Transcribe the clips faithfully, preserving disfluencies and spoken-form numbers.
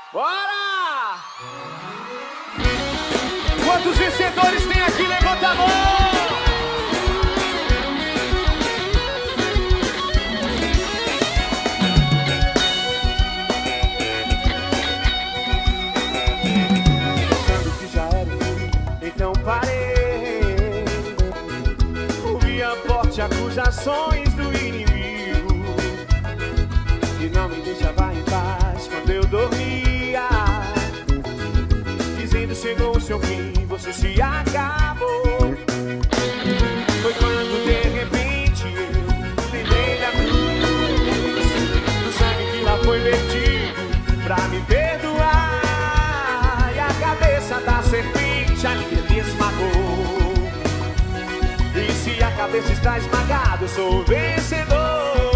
Bora! Quantos vencedores tem aqui? Levanta a mão! Pensando que já era o fim, então parei. Ouvia fortes acusações do inimigo que não me deixava em paz quando eu dormia, dizendo chegou o seu fim, você se acabou. Foi quando de repente eu lembrei da cruz, do sangue que lá foi vertido pra me perdoar, e a cabeça da serpente ali ele esmagou. E se a cabeça está esmagada, eu sou o vencedor.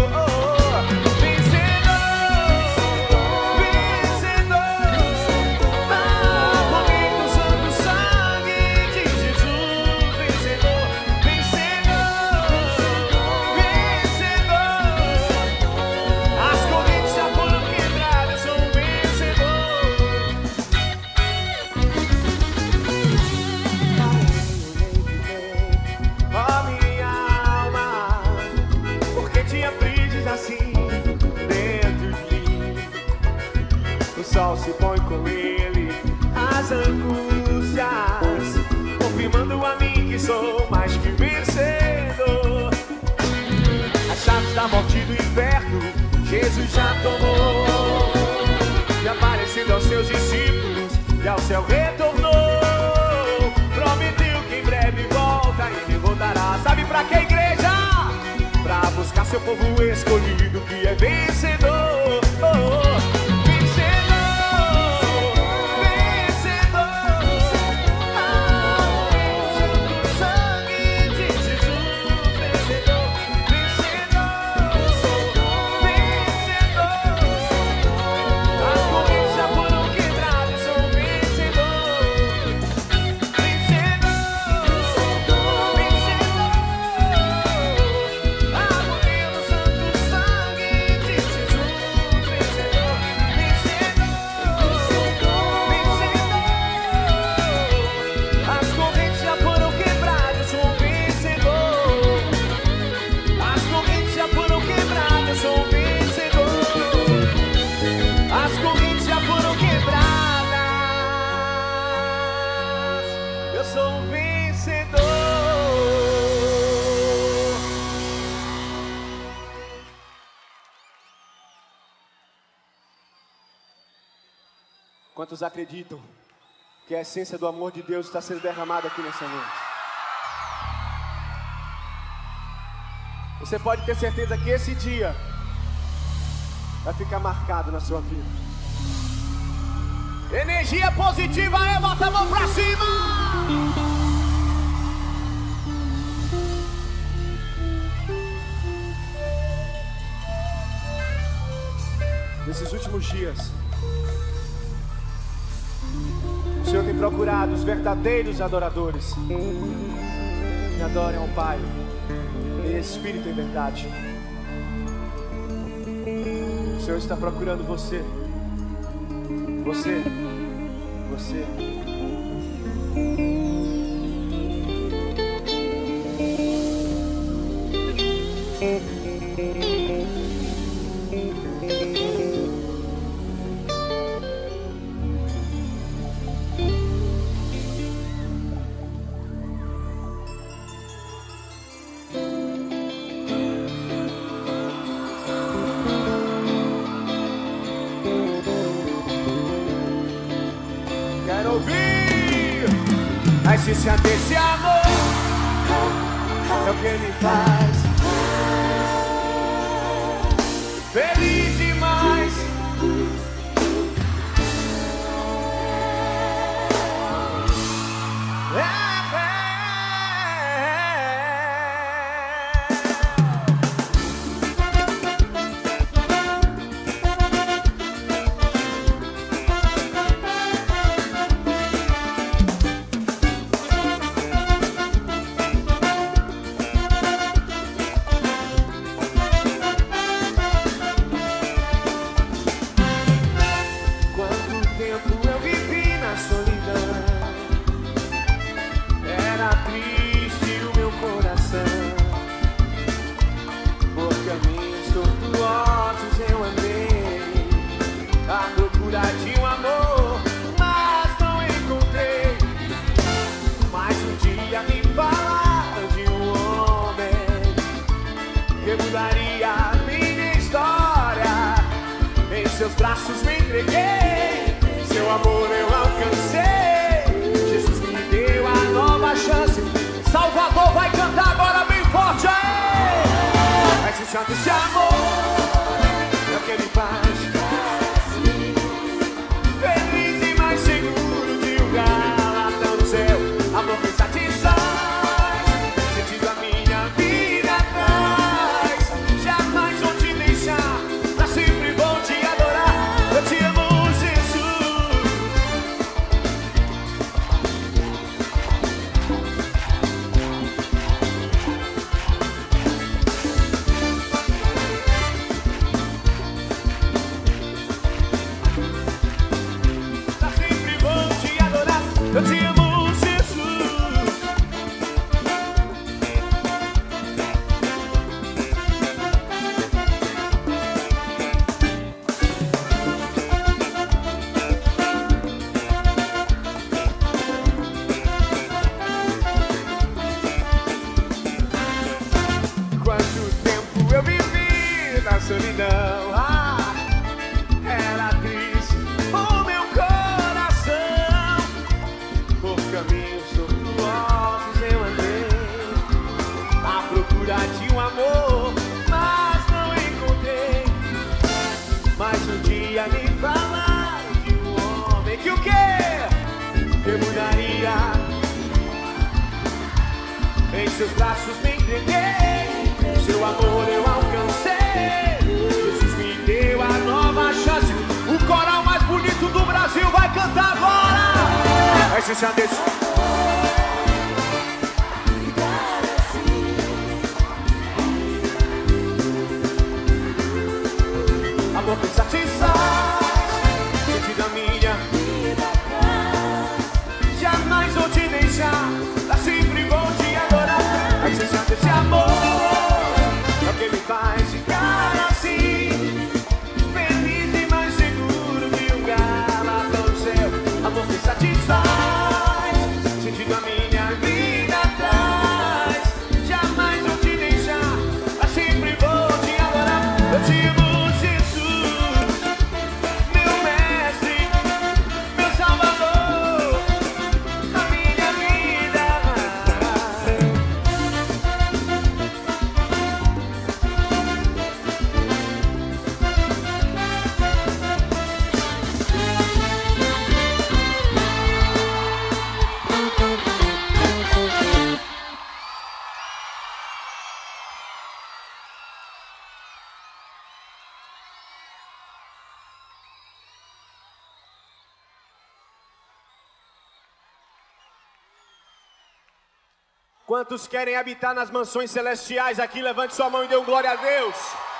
O sol se põe com ele, as angústias, confirmando a mim que sou mais que vencedor. As chaves da morte e do inferno Jesus já tomou, e aparecendo aos seus discípulos e ao céu retornou. Prometeu que em breve volta e me voltará. Sabe pra que, igreja? Pra buscar seu povo escolhido que é vencedor. Oh, oh. Quantos acreditam que a essência do amor de Deus está sendo derramada aqui nessa noite? Você pode ter certeza que esse dia vai ficar marcado na sua vida. Energia positiva aí, bota a mão pra cima! Nesses últimos dias, o Senhor tem procurado os verdadeiros adoradores que adorem ao Pai em espírito e verdade. O Senhor está procurando você, você, você. Mas se sente esse amor é o que me faz feliz demais. mudaria minha história. Em seus braços me entreguei, seu amor eu alcancei. Jesus me deu a nova chance. Salvador vai cantar agora bem forte aí. Mas se chama esse amor, é o que ele faz. Feliz e mais seguro de um galatão no céu. Amor que satisfaz, sentido a minha vida traz. Jamais vou te deixar, pra sempre vou te adorar. Eu te amo, Jesus. Pra sempre vou te adorar. Eu te amo. Solidão, ah, era triste o meu coração. Por caminhos tortuosos eu andei à procura de um amor, mas não encontrei. Mas um dia me falaram de um homem que o quê? Que mudaria. Em seus braços me entreguei, seu amor eu alcancei. Deu a nova chance. O coral mais bonito do Brasil vai cantar agora. Vai se chamar desse. Amor que satisfaz, sentido a minha vida traz. Jamais vou te deixar, pra sempre vou te adorar. Vai se chamar desse amor, é o que me faz ficar assim. Amor que satisfaz, sentido a minha vida traz. Jamais vou te deixar, pra sempre vou te adorar. Eu te amo, Jesus, meu mestre, meu salvador, a minha vida. Quantos querem habitar nas mansões celestiais aqui? Levante sua mão e dê um glória a Deus.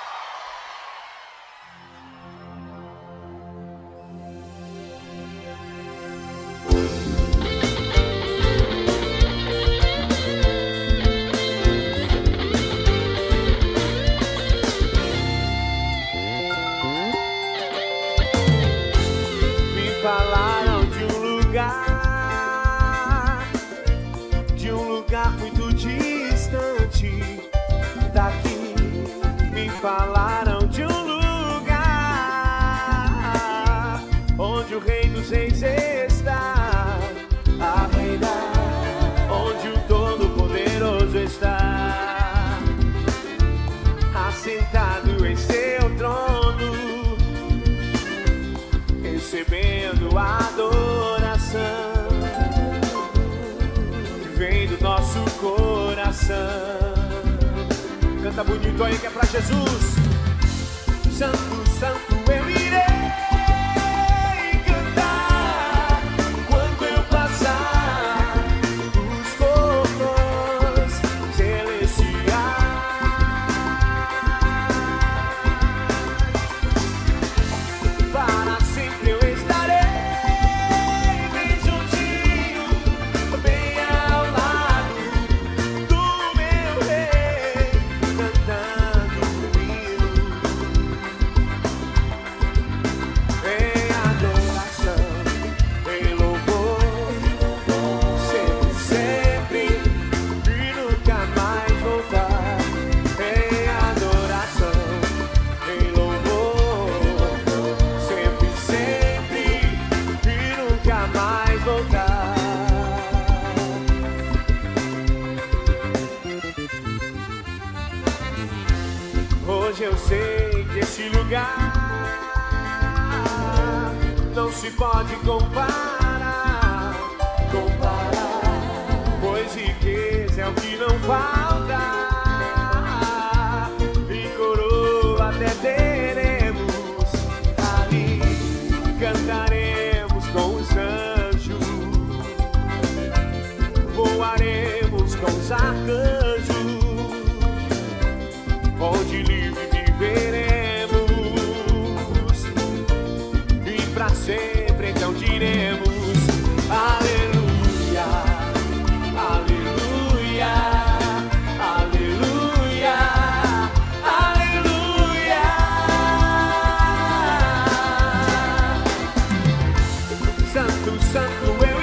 Me falaram de um lugar, muito distante daqui. Me falaram de um lugar onde o Rei dos Reis está a reinar, onde o Todo-Poderoso está assentado em seu trono, recebendo a adoração. Vem do nosso coração. Canta bonito aí que é pra Jesus. Santo, santo eu irei cantar quando eu passar os cordões celestiais. Para sempre eu estarei bem juntinho, bem ao lado do meu Rei, cantando comigo. Hoje eu sei que esse lugar não se pode comparar, comparar, pois riqueza é o que não falta, e coroa até teremos ali, cantaremos com os anjos, voaremos com os arcanjos, onde livre viveremos, e pra sempre então diremos aleluia, aleluia, aleluia, aleluia. Santo, santo eu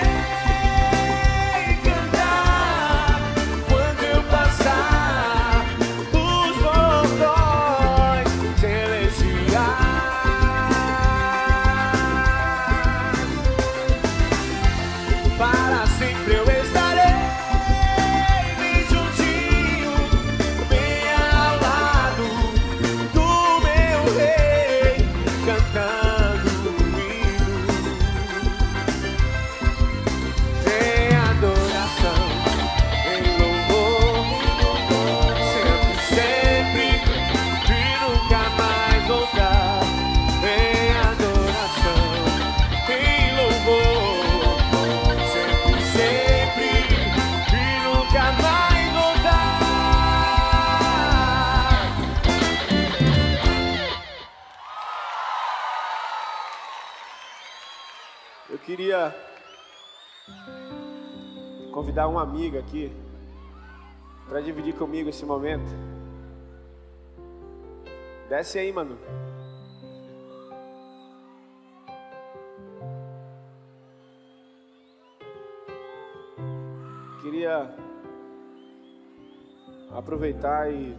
irei cantar quando eu passar os portões celestiais. Para sempre eu estarei bem juntinho, bem ao lado do meu rei, cantando um hino, em adoração, em louvor, sempre, sempre, e nunca mais voltar, em adoração, em louvor, sempre, sempre, e nunca mais voltar. Eu queria convidar uma amiga aqui para dividir comigo esse momento. Desce aí, Manu. Queria aproveitar e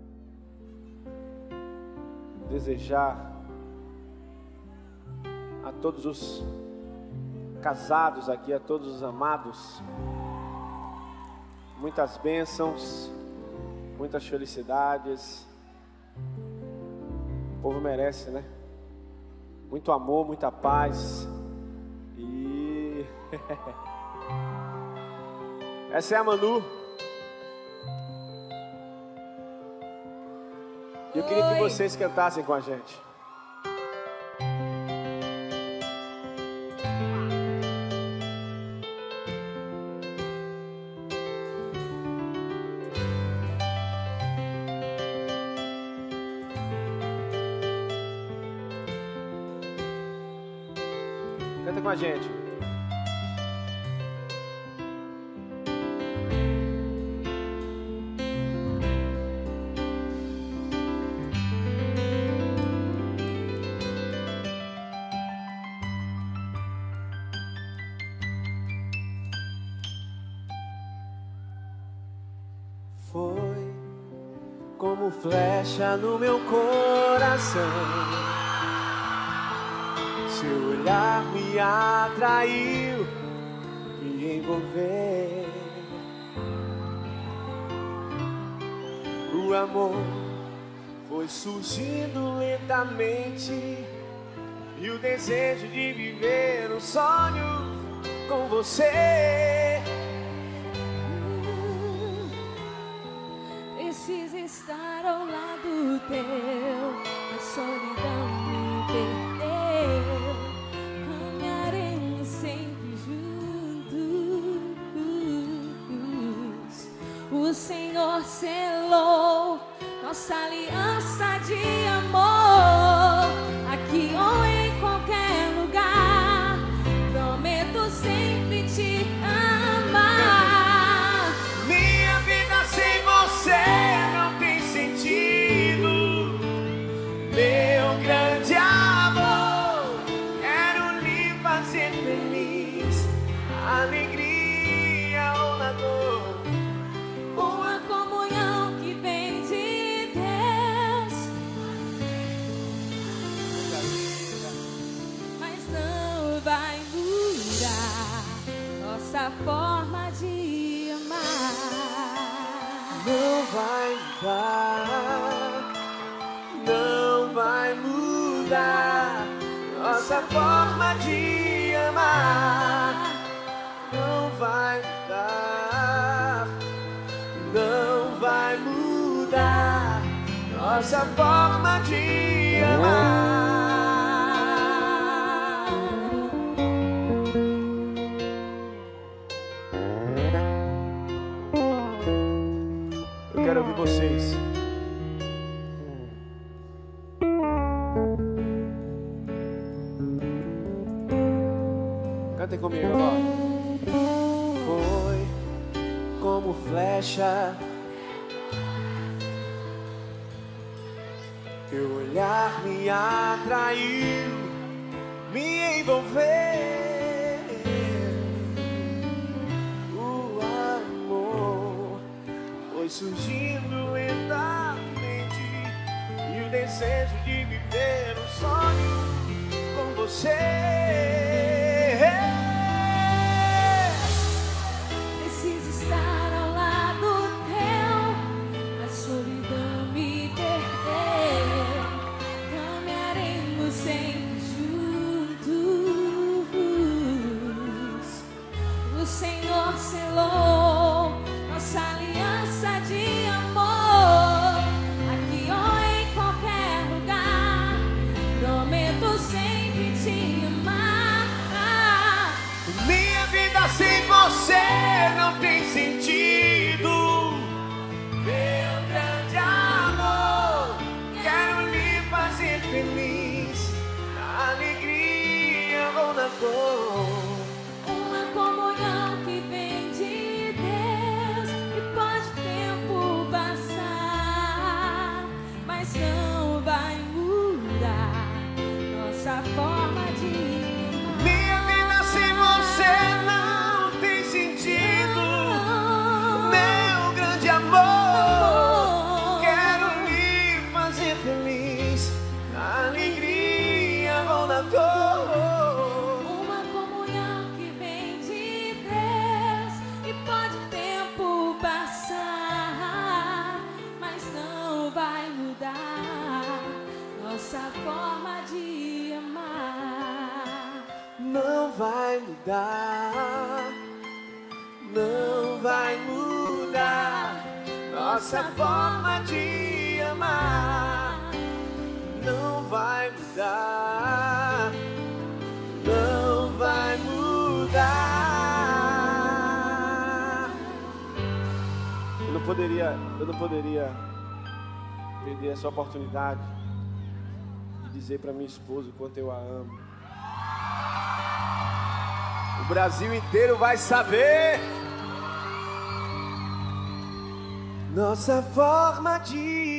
desejar a todos os casados aqui, a todos os amados, muitas bênçãos, muitas felicidades. O povo merece, né? Muito amor, muita paz. E essa é a Manu. E eu queria que vocês cantassem com a gente. Canta com a gente. Foi como flecha no meu coração, seu olhar me atraiu, me envolveu. O amor foi surgindo lentamente, e o desejo de viver um sonho com você. Preciso estar ao lado teu, a solidão me perdeu. Caminharemos sempre juntos. O Senhor selou nossa aliança de amor, aqui ou em qualquer lugar. Prometo sempre te amar. Minha vida sem você não tem sentido. Meu grande amor, quero lhe fazer feliz, alegria ou na dor. Uma comunhão que vem de Deus, mas não vai mudar nossa forma de amar. Não vai mudar nossa forma de amar não vai mudar, não vai mudar nossa forma de amar. Eu quero ouvir vocês. Cantem comigo, ó. Foi como flecha, teu olhar me atraiu, me envolveu. O amor foi surgindo lentamente e o desejo de viver um sonho com você. Sem você não tem sentido, meu grande amor. Quero lhe fazer feliz, na alegria ou na dor. Uma comunhão que vem de Deus e pode tempo passar, mas não vai mudar nossa forma de amar. Minha vida sem você não uma comunhão que vem de Deus e pode tempo passar, mas não vai mudar nossa forma de amar. Não vai mudar, não vai mudar nossa forma de amar. Não vai mudar, não vai mudar. Eu não poderia, eu não poderia perder essa oportunidade de dizer para minha esposa o quanto eu a amo. O Brasil inteiro vai saber nossa forma de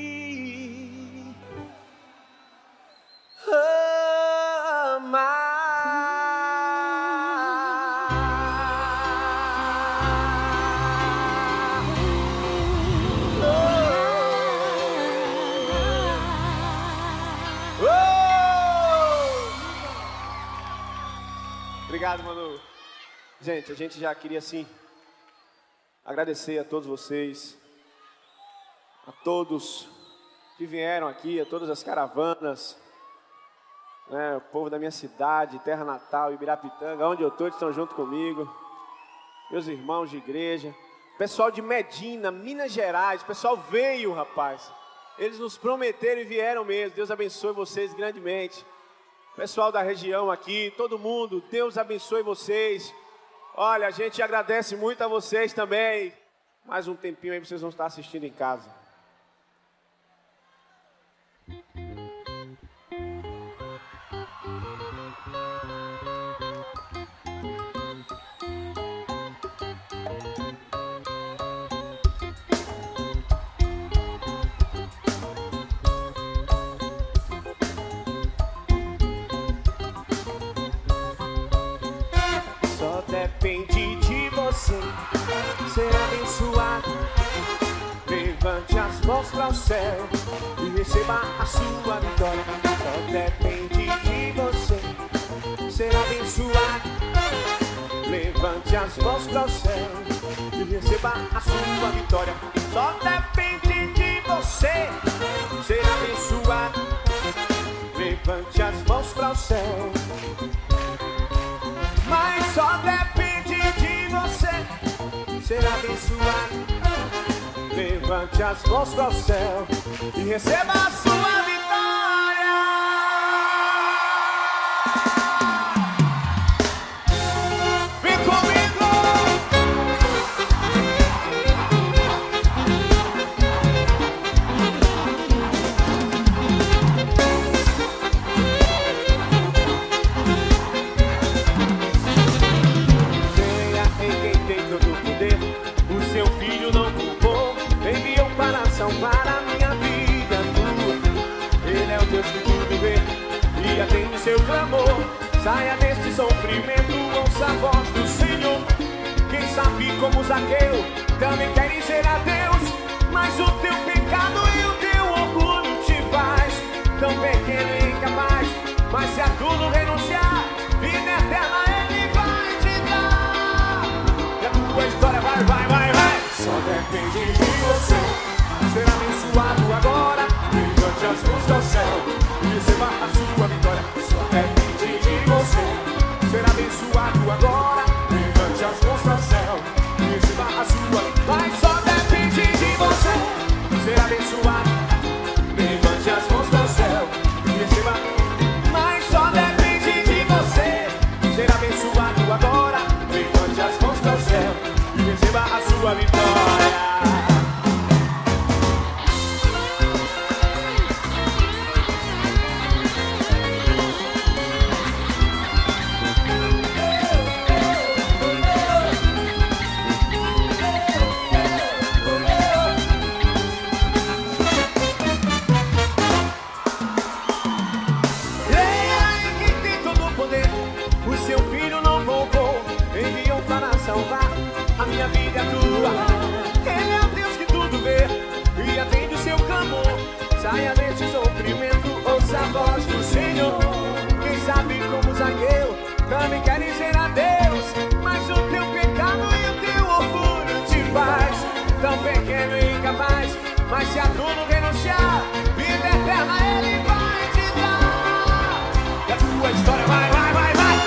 Obrigado, Manu. Gente, a gente já queria, assim, agradecer a todos vocês, a todos que vieram aqui, a todas as caravanas, né, o povo da minha cidade, terra natal, Ibirapitanga, onde eu estou, eles estão junto comigo, meus irmãos de igreja, pessoal de Medina, Minas Gerais, o pessoal veio, rapaz. Eles nos prometeram e vieram mesmo. Deus abençoe vocês grandemente. Pessoal da região aqui, todo mundo, Deus abençoe vocês. Olha, a gente agradece muito a vocês também. Mais um tempinho aí vocês vão estar assistindo em casa. Depende de você ser abençoado. Levante as mãos para o céu e receba a sua vitória. Só depende de você ser abençoado. Levante as mãos para o céu e receba a sua vitória. Só depende de você ser abençoado. Levante as mãos para o céu levante as mãos para o céu e receba a sua vitória. Vem comigo! Creia em quem tem todo o poder, o seu filho não culpou, enviou para salvar a minha vida tua. Ele é o Deus que tudo vê e atende seu clamor. Saia deste sofrimento, ouça a voz do Senhor. Quem sabe como Zaqueu também quer ser a Deus, mas o teu pecado e o teu orgulho te faz tão pequeno e incapaz. Mas se a tudo renunciar, vida eterna Ele vai te dar. E a tua história vai, vai, vai, vai. Só depende de você ser abençoado agora. Levante as mãos ao céu e receba a sua vitória. Só depende de você ser abençoado agora. Levante as mãos ao céu e receba a sua. Mas só depende de você ser abençoado. Levante as mãos ao céu e receba. Mas só depende de você ser abençoado agora. Levante as mãos ao céu e receba a sua vitória. Seu filho não voltou, enviou para salvar a minha vida e a tua. Ele é o Deus que tudo vê e atende o seu clamor. Saia deste sofrimento, ouça a voz do Senhor. Quem sabe como Zaqueu também quer ser a Deus, mas o teu pecado e o teu orgulho te faz tão pequeno e incapaz. Mas se a tudo renunciar, vida eterna Ele vai te dar. E a tua história vai, vai, vai, vai.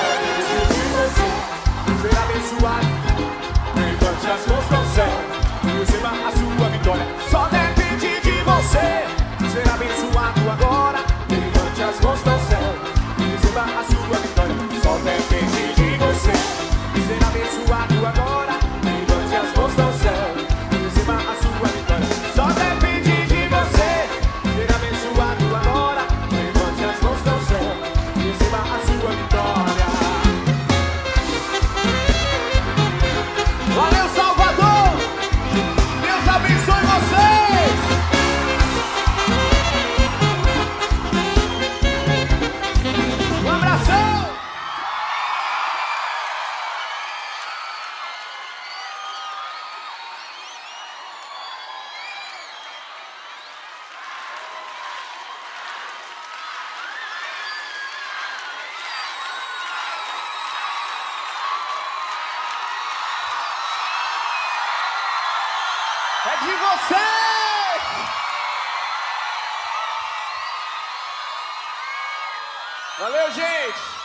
Ser abençoado, levante as mãos para o céu e receba a sua vitória. Só depende de você ser abençoado agora. Levante as mãos para o céu e receba a sua vitória. Só depende de você ser abençoado agora. Levante as mãos para o céu e receba a sua vitória. Só depende de você ser abençoado agora. Levante as mãos para o céu e receba a sua vitória. Valeu, Salvador! Deus abençoe vocês! Um abração! É de vocês! Valeu, gente!